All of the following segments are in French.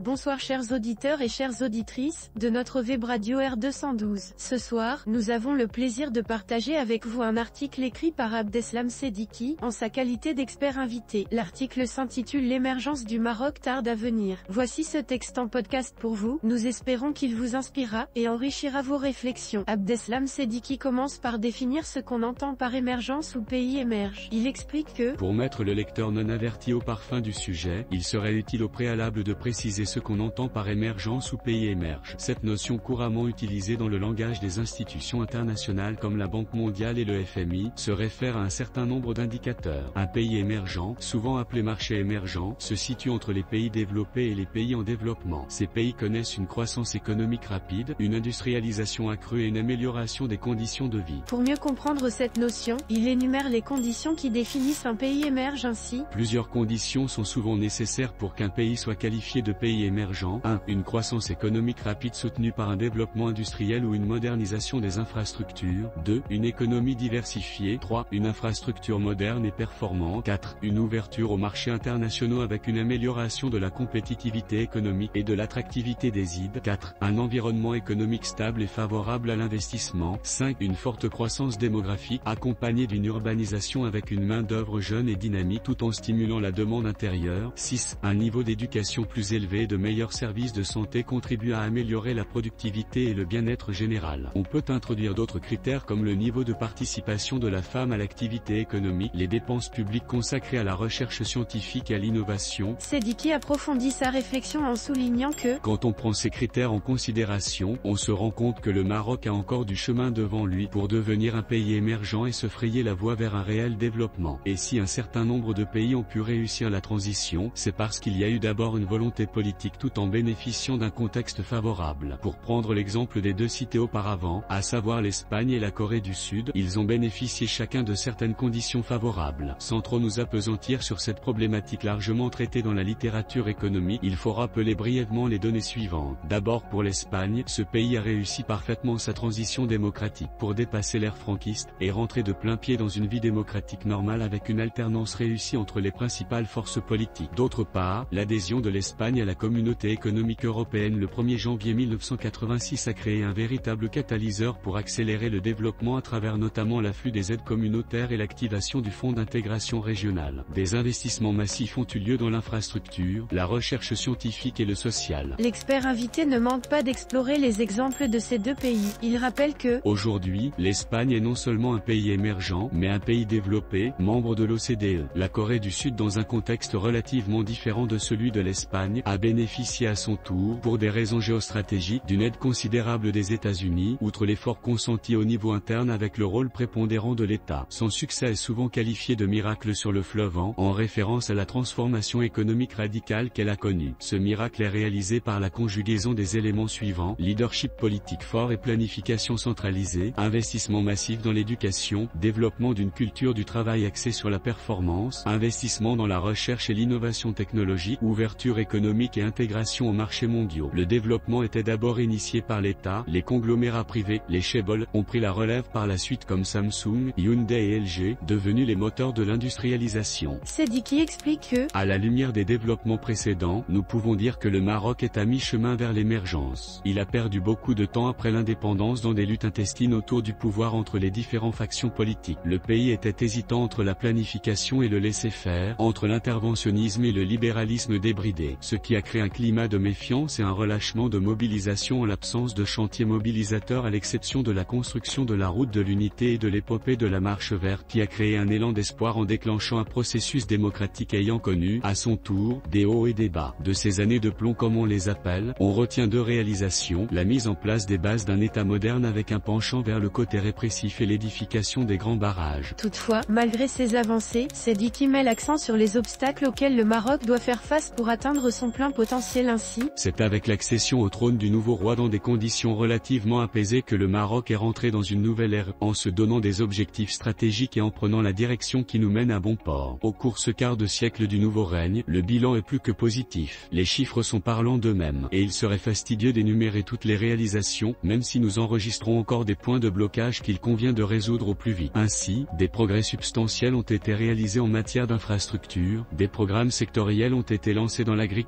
Bonsoir chers auditeurs et chères auditrices, de notre web radio R212. Ce soir, nous avons le plaisir de partager avec vous un article écrit par Abdeslam Sediki, en sa qualité d'expert invité. L'article s'intitule L'émergence du Maroc tarde à venir. Voici ce texte en podcast pour vous, nous espérons qu'il vous inspirera, et enrichira vos réflexions. Abdeslam Sediki commence par définir ce qu'on entend par émergence ou pays émerge. Il explique que, pour mettre le lecteur non averti au parfum du sujet, il serait utile au préalable de préciser ce qu'on entend par émergence ou pays émerge. Cette notion couramment utilisée dans le langage des institutions internationales comme la Banque mondiale et le FMI, se réfère à un certain nombre d'indicateurs. Un pays émergent, souvent appelé marché émergent, se situe entre les pays développés et les pays en développement. Ces pays connaissent une croissance économique rapide, une industrialisation accrue et une amélioration des conditions de vie. Pour mieux comprendre cette notion, il énumère les conditions qui définissent un pays émerge ainsi. Plusieurs conditions sont souvent nécessaires pour qu'un pays soit qualifié de pays émergent. 1. Une croissance économique rapide soutenue par un développement industriel ou une modernisation des infrastructures. 2. Une économie diversifiée. 3. Une infrastructure moderne et performante. 4. Une ouverture aux marchés internationaux avec une amélioration de la compétitivité économique et de l'attractivité des îles. 4. Un environnement économique stable et favorable à l'investissement. 5. Une forte croissance démographique accompagnée d'une urbanisation avec une main-d'œuvre jeune et dynamique tout en stimulant la demande intérieure. 6. Un niveau d'éducation plus élevé et de meilleurs services de santé contribuent à améliorer la productivité et le bien-être général. On peut introduire d'autres critères comme le niveau de participation de la femme à l'activité économique, les dépenses publiques consacrées à la recherche scientifique et à l'innovation. Sediki approfondit sa réflexion en soulignant que, quand on prend ces critères en considération, on se rend compte que le Maroc a encore du chemin devant lui pour devenir un pays émergent et se frayer la voie vers un réel développement. Et si un certain nombre de pays ont pu réussir la transition, c'est parce qu'il y a eu d'abord une volonté politique tout en bénéficiant d'un contexte favorable. Pour prendre l'exemple des deux cités auparavant, à savoir l'Espagne et la Corée du Sud, ils ont bénéficié chacun de certaines conditions favorables. Sans trop nous appesantir sur cette problématique largement traitée dans la littérature économique, il faut rappeler brièvement les données suivantes. D'abord pour l'Espagne, ce pays a réussi parfaitement sa transition démocratique pour dépasser l'ère franquiste, et rentrer de plein pied dans une vie démocratique normale avec une alternance réussie entre les principales forces politiques. D'autre part, l'adhésion de l'Espagne à la communauté économique européenne le 1er janvier 1986 a créé un véritable catalyseur pour accélérer le développement à travers notamment l'afflux des aides communautaires et l'activation du Fonds d'intégration régionale. Des investissements massifs ont eu lieu dans l'infrastructure, la recherche scientifique et le social. L'expert invité ne manque pas d'explorer les exemples de ces deux pays. Il rappelle que, aujourd'hui, l'Espagne est non seulement un pays émergent, mais un pays développé, membre de l'OCDE. La Corée du Sud, dans un contexte relativement différent de celui de l'Espagne, a bénéficié à son tour, pour des raisons géostratégiques, d'une aide considérable des États-Unis, outre l'effort consenti au niveau interne avec le rôle prépondérant de l'État. Son succès est souvent qualifié de miracle sur le fleuve en référence à la transformation économique radicale qu'elle a connue. Ce miracle est réalisé par la conjugaison des éléments suivants: leadership politique fort et planification centralisée, investissement massif dans l'éducation, développement d'une culture du travail axée sur la performance, investissement dans la recherche et l'innovation technologique, ouverture économique et intégration aux marchés mondiaux. Le développement était d'abord initié par l'État, les conglomérats privés, les chaebols, ont pris la relève par la suite comme Samsung, Hyundai et LG, devenus les moteurs de l'industrialisation. Sediki explique que, à la lumière des développements précédents, nous pouvons dire que le Maroc est à mi-chemin vers l'émergence. Il a perdu beaucoup de temps après l'indépendance dans des luttes intestines autour du pouvoir entre les différentes factions politiques. Le pays était hésitant entre la planification et le laisser-faire, entre l'interventionnisme et le libéralisme débridé, ce qui a créé un climat de méfiance et un relâchement de mobilisation en l'absence de chantier mobilisateur à l'exception de la construction de la route de l'unité et de l'épopée de la marche verte qui a créé un élan d'espoir en déclenchant un processus démocratique ayant connu, à son tour, des hauts et des bas. De ces années de plomb comme on les appelle, on retient deux réalisations: la mise en place des bases d'un État moderne avec un penchant vers le côté répressif et l'édification des grands barrages. Toutefois, malgré ces avancées, Sediki met l'accent sur les obstacles auxquels le Maroc doit faire face pour atteindre son plein potentiel ainsi. C'est avec l'accession au trône du nouveau roi dans des conditions relativement apaisées que le Maroc est rentré dans une nouvelle ère, en se donnant des objectifs stratégiques et en prenant la direction qui nous mène à bon port. Au cours ce quart de siècle du nouveau règne, le bilan est plus que positif. Les chiffres sont parlants d'eux-mêmes, et il serait fastidieux d'énumérer toutes les réalisations, même si nous enregistrons encore des points de blocage qu'il convient de résoudre au plus vite. Ainsi, des progrès substantiels ont été réalisés en matière d'infrastructures, des programmes sectoriels ont été lancés dans l'agriculture,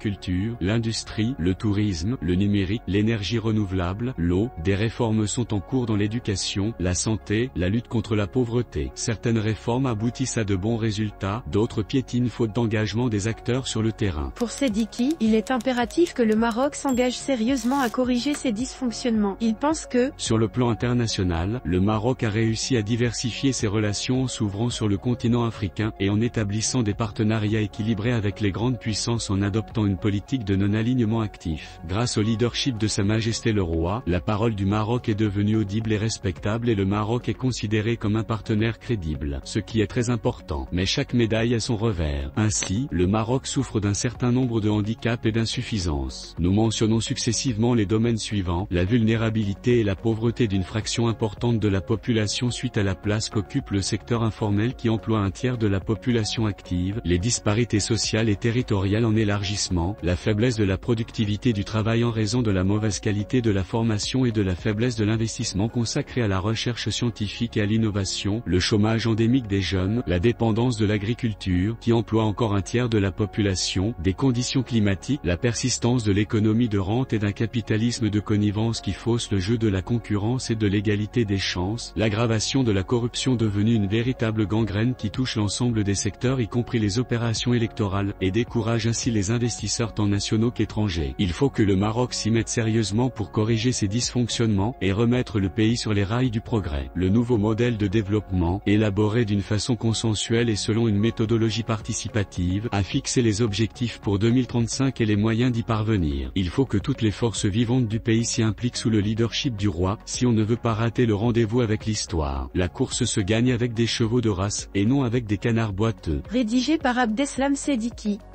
l'agriculture, l'industrie, le tourisme, le numérique, l'énergie renouvelable, l'eau. Des réformes sont en cours dans l'éducation, la santé, la lutte contre la pauvreté. Certaines réformes aboutissent à de bons résultats, d'autres piétinent faute d'engagement des acteurs sur le terrain. Pour Seddiqui, il est impératif que le Maroc s'engage sérieusement à corriger ces dysfonctionnements. Il pense que, sur le plan international, le Maroc a réussi à diversifier ses relations en s'ouvrant sur le continent africain et en établissant des partenariats équilibrés avec les grandes puissances en adoptant une politique de non-alignement actif. Grâce au leadership de Sa Majesté le Roi, la parole du Maroc est devenue audible et respectable et le Maroc est considéré comme un partenaire crédible, ce qui est très important. Mais chaque médaille a son revers. Ainsi, le Maroc souffre d'un certain nombre de handicaps et d'insuffisances. Nous mentionnons successivement les domaines suivants: la vulnérabilité et la pauvreté d'une fraction importante de la population suite à la place qu'occupe le secteur informel qui emploie un tiers de la population active, les disparités sociales et territoriales en élargissement, la faiblesse de la productivité du travail en raison de la mauvaise qualité de la formation et de la faiblesse de l'investissement consacré à la recherche scientifique et à l'innovation, le chômage endémique des jeunes, la dépendance de l'agriculture, qui emploie encore un tiers de la population, des conditions climatiques, la persistance de l'économie de rente et d'un capitalisme de connivence qui fausse le jeu de la concurrence et de l'égalité des chances, l'aggravation de la corruption devenue une véritable gangrène qui touche l'ensemble des secteurs y compris les opérations électorales, et décourage ainsi les investisseurs tant nationaux qu'étrangers. Il faut que le Maroc s'y mette sérieusement pour corriger ces dysfonctionnements et remettre le pays sur les rails du progrès. Le nouveau modèle de développement, élaboré d'une façon consensuelle et selon une méthodologie participative, a fixé les objectifs pour 2035 et les moyens d'y parvenir. Il faut que toutes les forces vivantes du pays s'y impliquent sous le leadership du roi, si on ne veut pas rater le rendez-vous avec l'histoire. La course se gagne avec des chevaux de race, et non avec des canards boiteux. Rédigé par Abdeslam Seddiqui.